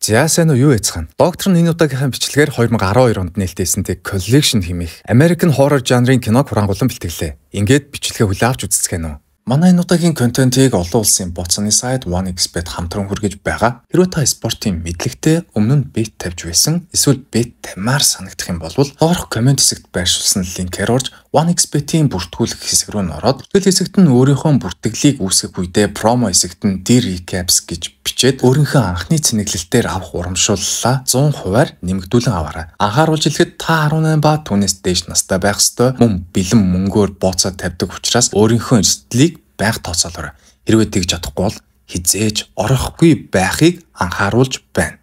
За сайн уу юу яцхан. Доктор нь энэ удаагийнхаа бичлэгээр 2012 онд нээлттэйсэн Collection хэмээх American Horror жанрын киног хурангуулан бэлтгэлээ. Ингээд бичлэгээ хүлээн авч үзцгэнэ үү. Манай энэ удаагийн контентыг олон улсын боцны сайт 1xBet хамтран хүргэж байгаа. Хэрвээ та спортын мэдлэгтэй өмнө нь бет тавьж байсан, эсвэл бет тамаар санагдах юм бол доорх комент хэсэгт байршуулсан линкээр орж 1xBet-ийн бүртгүүлэх хэсэг рүү ороод тэгэл хэсэгт нь өөрийнхөө бүртгэлийг үүсгэх үедээ промо хэсэгт нь D-Recaps гэж бичээд өөрийнхөө анхны цэнэглэлтээр авах урамшууллаа 100% нэмэгдүүлэн аваарай. Анхааруулж хэлэхэд та 18 ба түүнээс дээш настай байх ёстой. Мөн бэлэн мөнгөөр бооцоод тавьдаг учраас өөрийнхөө эрсдлийг байнга тооцоолоорой. Хэрвээ тэгж чадахгүй бол хизээж орохгүй байхыг анхааруулж байна.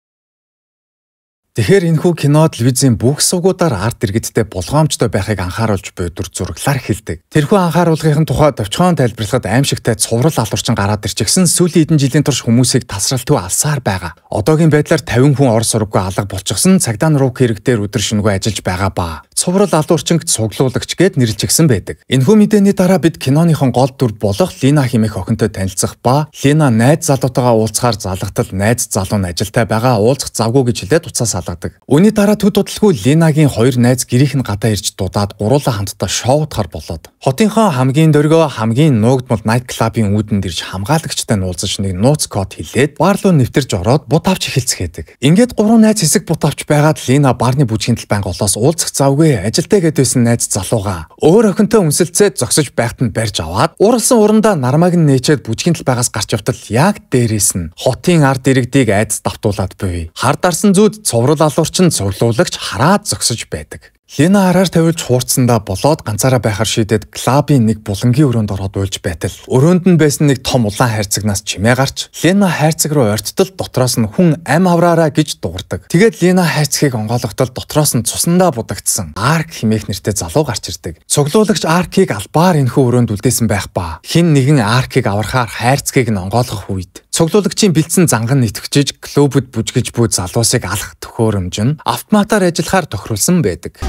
Тэгэхээр энэхүү кино телевизийн бүх сувгуудаар арт иргэдтэй болгоомжтой байхыг анхааруулж буй дүр зураглаар хэлдэг. Тэрхүү анхааруулгын тухай товчхон тайлбарлахад аимшигтай цуврал алуурчин гараад ирчихсэн сүүлийн хэдэн жилийн турш хүмүүсийг тасралтгүй алсаар байгаа. Одоогийн байдлаар 50 хүн ор сургаггүй алга болчихсон цагдаа нарууг хэрэгтээр өдөр шөнөгүй ажиллаж байгаа ба цуврал алуурчинг цуглуулагч гэд нэрлэжсэн байдаг. Энэхүү мэдээний дараа бид киноныхон гол дүр болох Лина хэмээх охинтой танилцах ба Лина найз залуутайгаа уулзахаар залгатал найз залуу нь ажилтай байгаа уулзах завгүй гэж хэлээд уцаас Үүний дараа төд удалгүй Линагийн хоёр найз гэрийнх нь гадаа ирж дудаад гуруулаа хамтдаа шоудахар болоод хотынхоо хамгийн дөргөө хамгийн нуугдмал найт клабын үүдэнд ирж хамгаалагчтай нуулзаж нэг нууц код хэлээд бар руу нэвтэрж ороод бут авч эхэлцгээдэг. Ингээд гурван найз хэсэг бут авч байгаад Лина барны бүжгийн талбайн голоос уулзах завгүй ажилтаа гэдсэн найз залууга өөр охинтой үнсэлцээд зогсож байхад нь барьж аваад уралсан урандаа нармаг нь нээчээд бүжгийн талбайгаас гарч явтал яг дээрээс нь хотын ард иргэдийг айдас давтуулаад буй. Хар дарсан зүуд цуврал алуурчин цуглуулагч хараад зогсож байдаг. Лина хараар тавиулж хуурцсандаа болоод ганцаараа байхаар шийдээд клабын нэг булангийн өрөөнд ороод уйлж байтал өрөөнд нь байсан нэг том улаан хайрцагнаас чимээ гарч Лина хайрцаг руу ойрттол дотроос нь хүн ам авраараа гэж дуурдаг. Тэгээд Лина хайрцгийг онгойлготол дотроос нь цусандаа будагдсан Арк хэмээх нэртэй залуу гарч ирдэг. Цуглуулагч Аркийг албаар энэхүү өрөөнд үлдээсэн байх ба хин нэгэн Аркийг аврахаар хайрцгийг нь онгойлгох үед цуглуулагчийн бэлдсэн занган нэтгэжиж клубуд бүжгэж буй залуусыг алах төхөөрөмж нь автоматар ажиллахаар тохируулсан байдаг.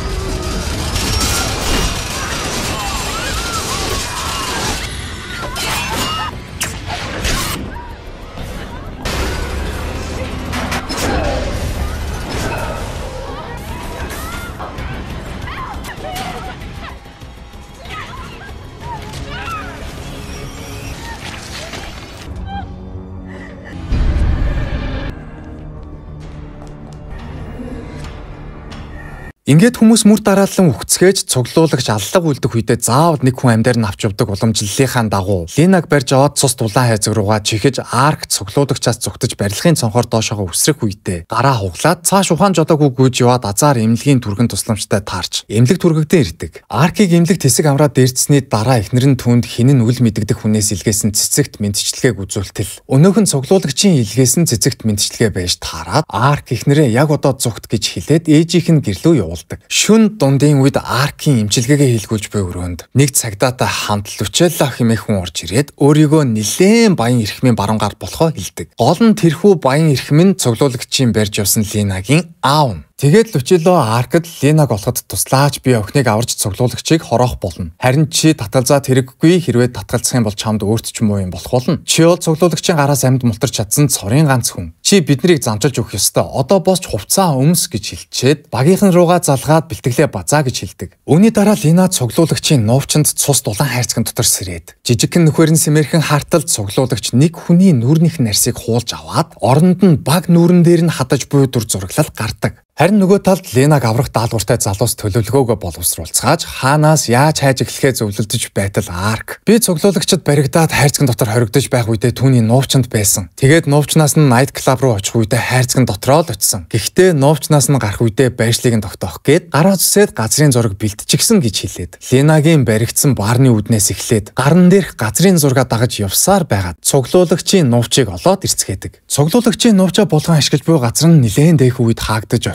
Ингээд хүмүүс мөр дараалан үхцгээж цуглуулагч аллаг үлдэх үедээ заавал нэг хүн амьдаар нь авч явдаг уламжлалынхаа дагуу Линаг барьж аваад цус дулаан хайзаг руугаа чихэж Арк цуглуулагчаас зүгтэж барилгын цонхоор доошоо үсрэх үедээ гараа хуглаад цааш ухаан жодоогүй гүйж яваад азар эмнэлгийн түргэн тусламжтай таарч эмнэлэг түргэгдэн ирдэг. Аркийг эмнэлэгт хэсэг амраа дээрцсэний дараа эхнэр нь түүнд хинэн үл мэдэгдэх хүнээс илгээсэн цэцэгт мэдчилгээг үзүүлтэл өнөөх нь цуглуулагчийн илгээсэн цэцэгт мэдчилгээ байж таараад Арк эхнэрээ яг одоо зүгт гэж хэлээд ээжийнх нь гэрлүү Шүн дундын үед Аркийн эмчилгээгээ хийлгүүлж буй өрөөнд нэг цагдаатай хамт Лучелла хэмээх хүн орж ирээд өөрийгөө нэлээд баян эрхмийн баруунгаар болохоо хэлдэг. Гол нь тэрхүү баян эрхмэн цуглуулагчийн барьж явсан Линагийн аав. Тэгээд Лучелло Аркад Линаг олоход туслаач би охиныг аварж цуглуулагчийг хороох болно. Харин чи татгалзаад хэрэггүй хэрвээ татгалзах юм бол чамд өөрт ч муу юм болох болно. Чи бол цуглуулагчийн гараас амьд мултарч чадсан цорын ганц хүн. Чи биднийг замчилж өгөх ёстой. Одоо босч хувцаа өмс гэж хэлчихэд багийнхан руугаа залгаад бэлтгэлээ базаа гэж хэлдэг. Үүний дараа Лина цуглуулагчийн нуувчинд цус дулаан хайрцагын дотор сэрээд жижигхэн нөхөр нь сэмэрхэн хартал цуглуулагч нэг хүний нүүрнийх нарсыг хуулж аваад оронд нь баг нүүрэн дээр нь хадаж буй дүр зураглал гардаг. Харин нөгөө талд Линаг аврах даалгавартай залуус төлөвлөгөөгөө боловсруулцгааж хаанаас яаж хайж эхлэхээ зөвлөдөж байтал Арк би цуглуулагчид баригдаад хайрцагын дотор хоригдож байх үедээ түүний нуувчинд байсан. Тэгээд нуувчнаас нь найт клаб руу очих үедээ хайрцагын дотроо л очсон. Гэхдээ нуувчнаас нь гарах үедээ байршлыг нь тогтоох гээд гараа зүсээд газрын зураг бэлтчихсэн гэж хэлээд Линагийн баригдсан баарны үднээс эхлээд гарн дээрх газрын зургаа дагаж явсаар байгаад цуглуулагчийн нуувчийг олоод ирцгээдэг. Цуглуулагчийн нуувчаа булган ашиглаж буй газар нь нэлээд дээх үед хаагдаж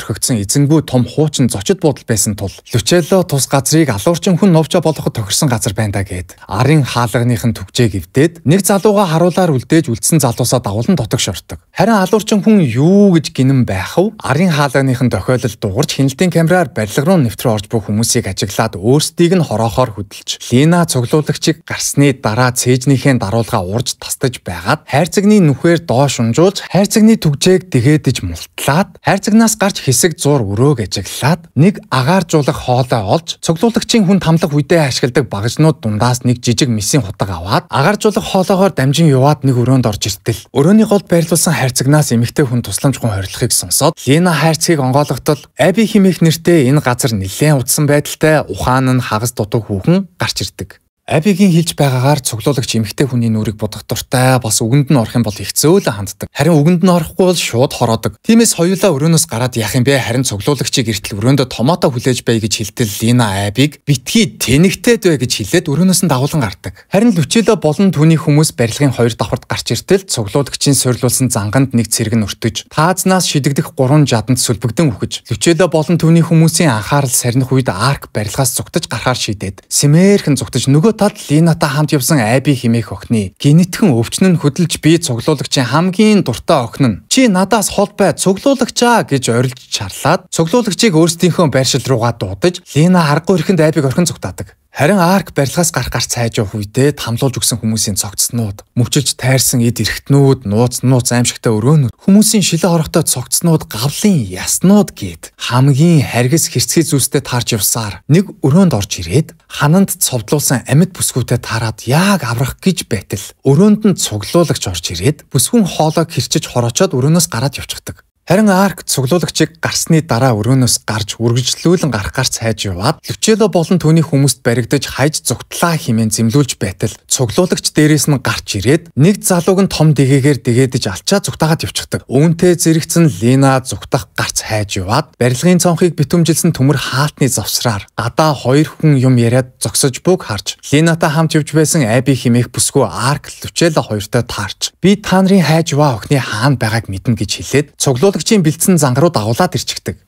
орхигдсон эзэнгүй том хуучин зочид буудал байсан тул Лючелло тус газрыг алуурчин хүн новжо болгоход тохирсон газар байна да гэд арын хаалганыхын түгжээг эвдээд нэг залууга харуулаар үлдээж үлдсэн залуусаа дагуулan дотогш ортог. Харин алуурчин хүн юу гэж гинэн байх вэ? Арын хаалганыхын тохиолдол дуурч хяналтын камераар барилга руу нэвтрээ орж буй хүмүүсийг ажиглаад өөрсдийг нь хороохоор хөдөлж Лина цуглуулагчийг гарсны дараа цээжнийхээ даруулга урж тастаж байгаад хайрцагны нүхээр доош унжуулж хайрцагны түгжээг дэгээдэж мултлаад хайрцагнаас гарч хэсэг зуур өрөөг ажиглаад нэг агааржуулах хоолой олж цуглуулагчийн хүн тамлах үедээ ашигладаг багажнууд дундаас нэг жижиг месийн хутаг аваад агааржуулах хоолойгоор дамжин яваад нэг өрөөнд орж иртэл өрөөний голд байрлуулсан хайрцагнаас эмэгтэй хүн тусламжгүй хорилохыг сонсоод Лина хайрцгийг онгойлготол Аби хэмээх нэртэй энэ газар нэлээд удсан байдалтай ухаан нь хагас дутуу хүүхэн гарч ирдэг. Абигийн хэлж байгаагаар цуглуулагч эмэгтэй хүний нүрийг будах дуртай бас үгэнд нь орох юм бол хэцүү л ханддаг. Харин үгэнд нь орохгүй бол шууд хороодог. Тиймээс хоёулаа өрөөнөөс гараад яах юм бэ? Харин цуглуулагчийг эртэл өрөөндөө томоото хүлээж бай гэж хэлтэл Лина Абиг битгий тэнэгтэд бай гэж хэлээд өрөөнөөс нь дагуулan гардаг. Харин Лючелло болон түүний хүмүүс барилгын хоёр давхарт гарч иртэл цуглуулагчийн сорилуулсан занганд нэг цэрэг нь өртөж таазнаас шидэгдэх 3 жаданд сүлбэгдэн үхэж Лючелло болон түүний хүмүүсийн анхаарал сарних үед арк барилгаас зугтаж гарахаар шийдээд сэмээрхэн зугтаж нөгөө тад Линатай хамт явсан Аби хэмээх охины генетикэн өвчин нь хөдөлж би цуглуулагчийн хамгийн дуртай охин нь чи надаас хол бай цуглуулагчаа гэж орилж чарлаад цуглуулагчийг өөрсдийнхөө байршил руугаа дуудаж Лина аргагүй ихэнд Абиг орхин зугтаадаг. Харин арк барилгаас гарах гарц хайж явах үедээ тамлуулж өгсөн хүмүүсийн цогцснууд, мөчөж тайрсан эд эрхтнүүд, нууц аимшигтай өрөөнүүд, хүмүүсийн шилээ орохдоо цогцснууд, гавлын яснууд гээд хамгийн харгас хэрцгий зүйлстэй таарч явсаар нэг өрөөнд орж ирээд хананд цовдлуулсан амьд бүсгүүтэй таарад яг аврах гэж байтал өрөөнд нь цуглуулагч орж ирээд бүсгүн хоолойг хэрчиж хороочоод өрөөнөөс гараад явчихдаг. Харин арк цуглуулагчийг гарсны дараа өрөөнөөс гарч үргэлжлүүлэн гарах гарц хайж яваад Лючелло болон түүний хүмүүст баригдаж хайж зугтлаа хэмээн зэмлүүлж байтал цуглуулагч дээрээс нь гарч ирээд нэг залууг нь том дэгээгээр дэгээдэж алчаа зугтаагаад явчихдаг. Үүнтэй зэрэгцэн Лина зугтах гарц хайж яваад барилгын цонхыг битүүмжилсэн төмөр хаалтны завсраар гадаа хоёр хүн юм яриад зогсож бүг харж Линатай хамт явж байсан Аби хэмээх бүсгүй арк Лючелло хоёртой таарч би та нарын хайж яваа охины хаана байгааг мэднэ гэж хэлээд цуглуулагчийн бэлдсэн занг руу дагуулад ирчихдэг.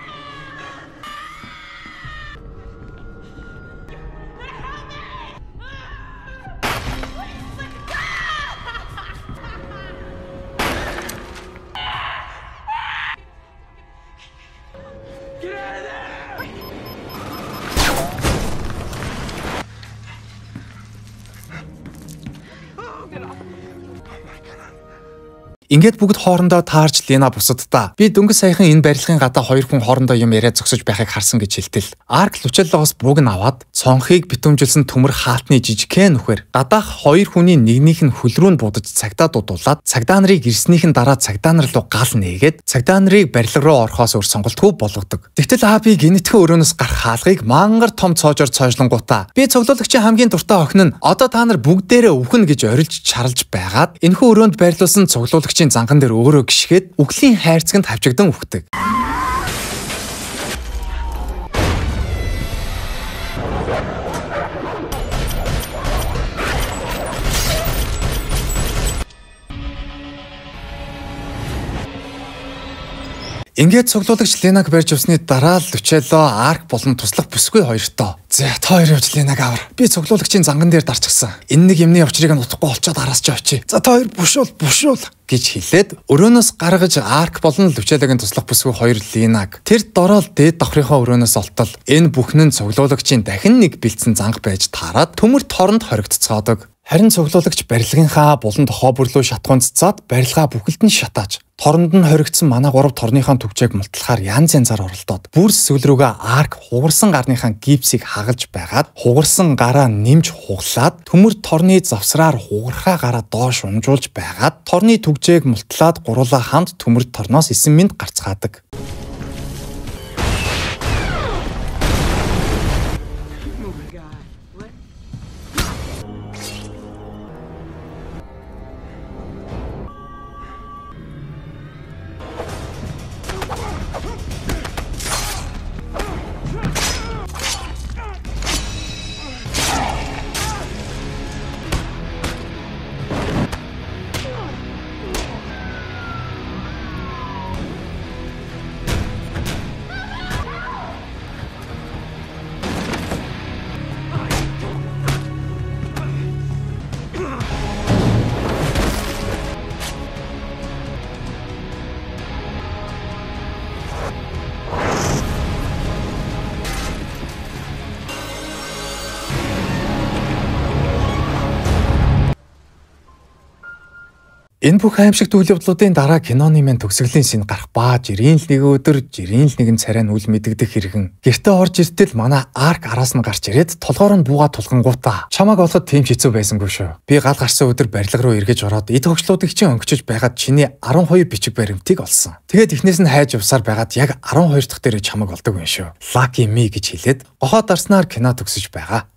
Ингээд бүгд хоорондоо таарч Лина бусаддаа би дөнгөж саяхан энэ барилгын гадаа хоёр хүн хоорондоо юм яриад зогсож байхыг харсан гэж хэлтэл арк Лючеллогоос бууг нь аваад цонхыг битүүмжилсэн төмөр хаалтны жижигхэн нүхээр гадаах хоёр хүний нэгнийх нь хөл рүү будаж цагдаа дуудуулаад цагдаа нарыг ирснийхэн дараа цагдаа нар руу гал нээгээд цагдаа нарыг барилга руу орохоос өөр сонголтгүй болгодог. Тэгтэл Аби генетикэн өрөөнөөс гарах хаалгыг мангар том цоожоор цоожлонгуудаа би цуглуулагчийн хамгийн дуртай охин нь одоо та нар бүгдээрээ өвхнө гэж орилж чарлж байгаад энэхүү өрөөнд байрлуулсан цуглуулагч занган дээр өөрөө гიშгээд үхлийн хайрцагт хавчигдан үхдэг. Ингээд цуглуулагч Линаг барьж явсны дараа Лючелло арк болон туслах бүсгүй хоёртоо за та хоёр явж Линаг авар. Би цуглуулагчийн занган дээр дарчихсан. Энэ нэг юмны учрыг нь утахгүй болчоод араас ч очие. За та хоёр бушуул гэж хэлээд өрөөнөөс гаргаж арк болон Лючеллогийн туслах бүсгүй хоёр Линаг тэр дорол дээд давхрынхаа өрөөнөөс олтол энэ бүхэн нь цуглуулагчийн дахин нэг бэлдсэн занг байж таарад төмөрт хоронд хоригдцоодог. Харин цуглуулагч барилгынхаа булан тохоо бүрлүү шатгуунццаад барилгаа бүхэлд нь шатааж торонд нь хоригдсан манай 3 торныхаа төвчээг мултлахаар янз янзаар оролдоод бүр сүүл рүүгээ арк хугарсан гарныхаа гипсийг хагалж байгаад хугарсан гараа нэмж хуглаад төмөр торны завсраар хугархаа гараа доош унжуулж байгаад торны төвчээг мултлаад гуруулаа хамт төмөр торноос 9 минут гарцгаадаг. Энэ бүх аимшигт үйл явдлуудын дараа киноны мэн төгсгөлийн шин гарах ба жирийн л нэг өдөр жирийн л нэгэн царай нь үл мэдэгдэх хэрэгэн. Гэртээ орж иртэл манай арк араас нь гарч ирээд толгоор нь бууга тулгангуудаа чамаг олоход тийм хэцүү байсангүй шүү. Би гал гарсан өдөр барилга руу эргэж ороод эд хогчлуудыг чинь өнгөчөж байгаад чиний 12 бичиг баримтыг олсон. Тэгээд эхнээс нь хайж явсаар байгаад яг 12 дахь дээрээ чамаг олдог юм шүү. Lucky me гэж хэлээд гохоо дарснаар кино төгсөж байгаа.